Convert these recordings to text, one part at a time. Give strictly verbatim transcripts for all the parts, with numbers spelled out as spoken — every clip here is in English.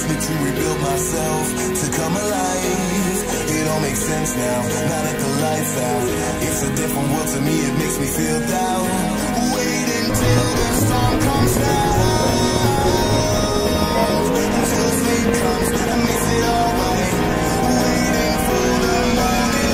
me to rebuild myself, to come alive. It all makes sense now, now that the lights out. It's a different world to me, it makes me feel down. Wait until the storm comes down, until sleep comes and makes it alright. Waiting for the morning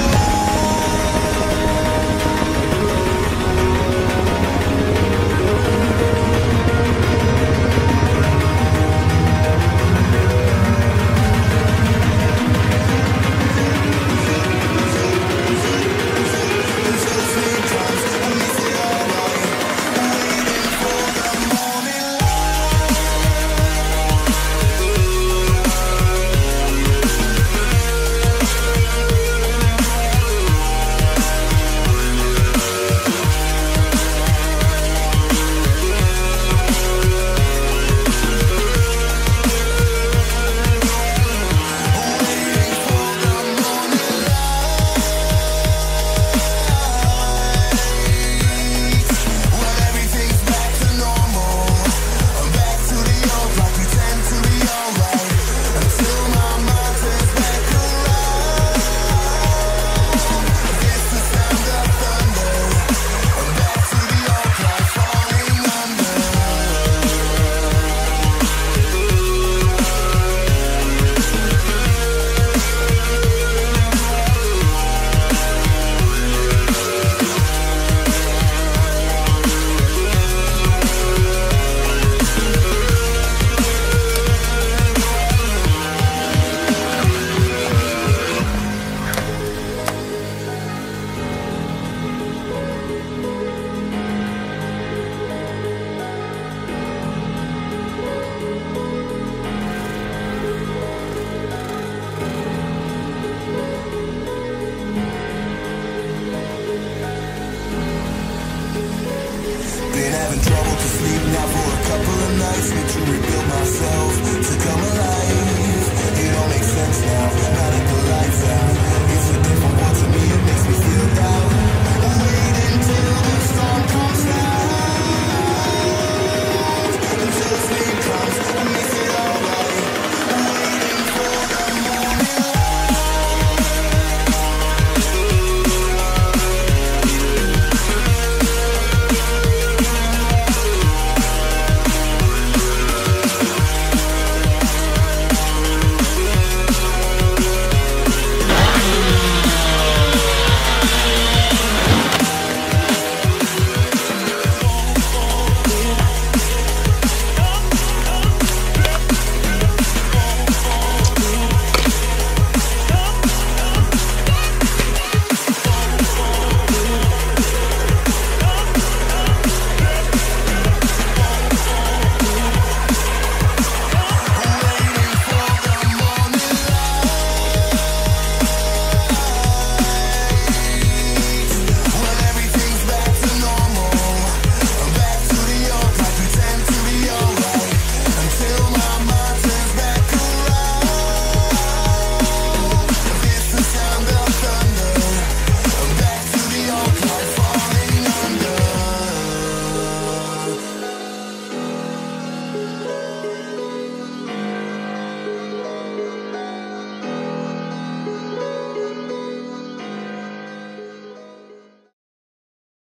trouble to sleep now for a couple of nights. Need to rebuild myself, to come alive. It all makes sense now, now that the lights out.